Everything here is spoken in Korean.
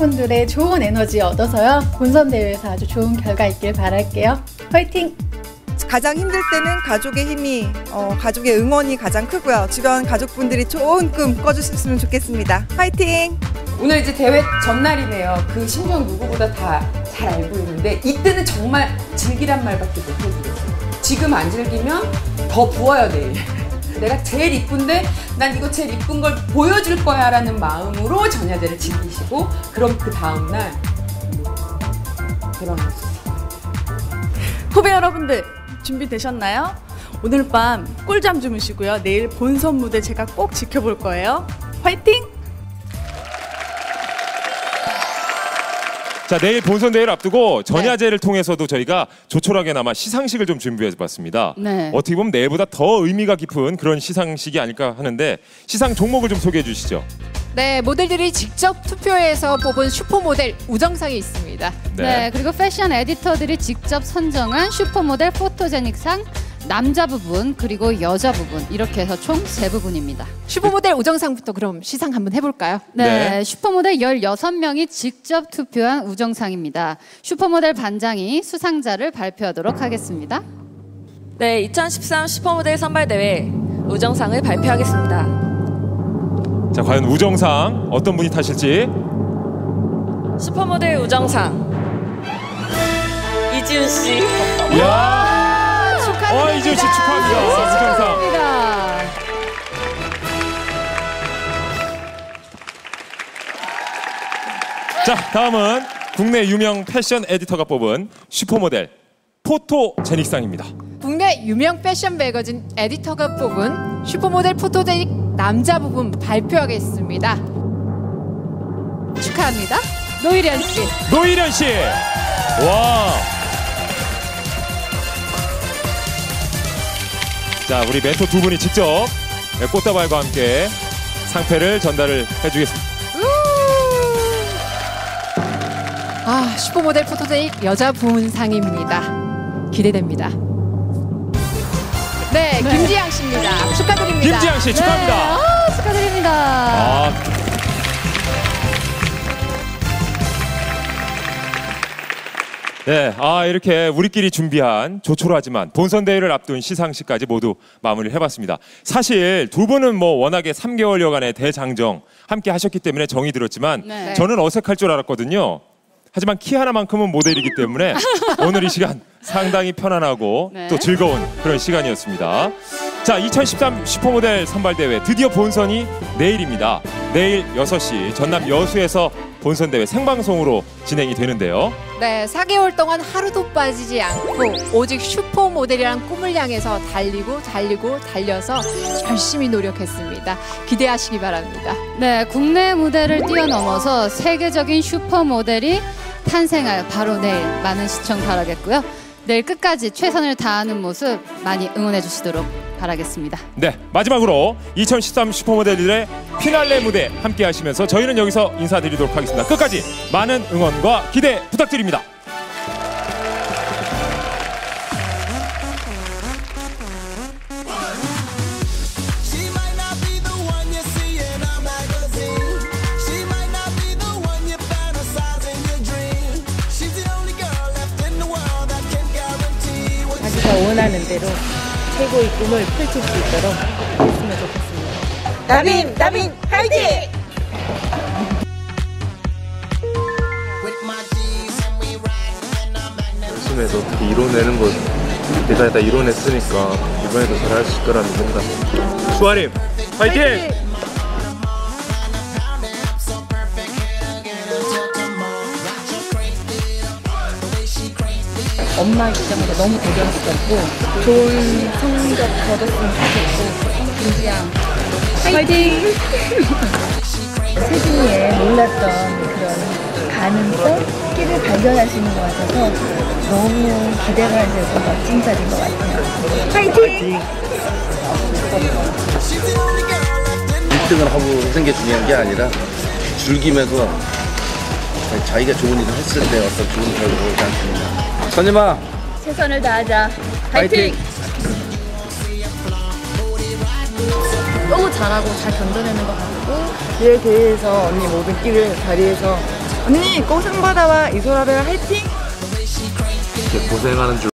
가족분들의 좋은 에너지 얻어서요. 본선 대회에서 아주 좋은 결과 있길 바랄게요. 화이팅! 가장 힘들 때는 가족의 힘이, 가족의 응원이 가장 크고요. 주변 가족분들이 좋은 꿈 꿔주셨으면 좋겠습니다. 화이팅! 오늘 이제 대회 전날이네요. 그 심정 누구보다 다 잘 알고 있는데 이때는 정말 즐기란 말밖에 못 해주겠어요. 지금 안 즐기면 더 부어요, 내일. 내가 제일 이쁜데 난 이거 제일 이쁜 걸 보여줄 거야 라는 마음으로 전야제를 즐기시고 그럼 그 다음날 대박 났어요. 후배 여러분들 준비되셨나요? 오늘 밤 꿀잠 주무시고요. 내일 본선 무대 제가 꼭 지켜볼 거예요. 화이팅! 자, 내일 본선 대회를 앞두고 전야제를 통해서도 저희가 조촐하게나마 시상식을 좀 준비해봤습니다. 네. 어떻게 보면 내일보다 더 의미가 깊은 그런 시상식이 아닐까 하는데 시상 종목을 좀 소개해 주시죠. 네, 모델들이 직접 투표해서 뽑은 슈퍼모델 우정상이 있습니다. 네, 그리고 패션 에디터들이 직접 선정한 슈퍼모델 포토제닉상 남자 부분 그리고 여자 부분 이렇게 해서 총 3부분입니다. 슈퍼모델 우정상부터 그럼 시상 한번 해볼까요? 네, 슈퍼모델 16명이 직접 투표한 우정상입니다. 슈퍼모델 반장이 수상자를 발표하도록 하겠습니다. 네, 2013 슈퍼모델 선발대회 우정상을 발표하겠습니다. 자, 과연 우정상 어떤 분이 타실지. 슈퍼모델 우정상 이지훈 씨. 이야! 축하드립니다. 이지훈 씨 축하합니다. 우정상. 축하드립니다. 자, 다음은 국내 유명 패션 에디터가 뽑은 슈퍼모델 포토제닉상입니다. 국내 유명 패션 매거진 에디터가 뽑은 슈퍼모델 포토제닉 남자 부분 발표하겠습니다. 축하합니다. 노희련 씨. 노희련 씨. 와. 자, 우리 멘토 두 분이 직접 꽃다발과 함께 상패를 전달을 해주겠습니다. 아, 슈퍼모델 포토제닉 여자 부문상입니다. 기대됩니다. 네, 김지양 씨입니다. 축하드립니다. 김지양 씨 축하합니다. 네, 축하드립니다. 네, 이렇게 우리끼리 준비한 조촐하지만 본선 대회를 앞둔 시상식까지 모두 마무리를 해봤습니다. 사실 두 분은 뭐 워낙에 3개월여간의 대장정 함께 하셨기 때문에 정이 들었지만 저는 어색할 줄 알았거든요. 하지만 키 하나만큼은 모델이기 때문에 오늘 이 시간 상당히 편안하고 또 즐거운 그런 시간이었습니다. 자, 2013 슈퍼모델 선발대회 드디어 본선이 내일입니다. 내일 6시 전남 여수에서 본선대회 생방송으로 진행이 되는데요. 네, 4개월 동안 하루도 빠지지 않고 오직 슈퍼모델이란 꿈을 향해서 달려서 열심히 노력했습니다. 기대하시기 바랍니다. 네, 국내 무대를 뛰어넘어서 세계적인 슈퍼모델이 탄생할 바로 내일 많은 시청 바라겠고요. 내일 끝까지 최선을 다하는 모습 많이 응원해 주시도록 바라겠습니다. 네, 마지막으로 2013 슈퍼모델들의 피날레 무대 함께 하시면서 저희는 여기서 인사드리도록 하겠습니다. 끝까지 많은 응원과 기대 부탁드립니다. 자기가 원하는 대로 최고의 꿈을 펼칠 수 있도록 했으면 좋겠습니다. 나빈 화이팅! 열심히 해서 어떻게 이뤄내는 거 대단히 다 이뤄냈으니까 이번에도 잘할 수 있을 거라는 생각. 수아님 화이팅! 엄마 입장에서 너무 대견스럽고 좋은 성적 거뒀으면 좋겠고 김지양 화이팅! 세진이의 몰랐던 그런 가능성, 끼를 발견하시는 것 같아서 너무 기대가 되고 멋진 자리인 것 같아요. 화이팅! 1등을 하고 하는 게 중요한 게 아니라 즐기면서 자기가 좋은 일을 했을 때 어떤 좋은 결과를 오지 않습니다. 선임아! 최선을 다하자. 화이팅! 너무 잘하고 잘 견뎌내는 것 같고 이에 대해서 언니 모든 끼를 발휘해서 언니 꼭 상 받아와. 이소라를 화이팅! 이렇게 고생하는 줄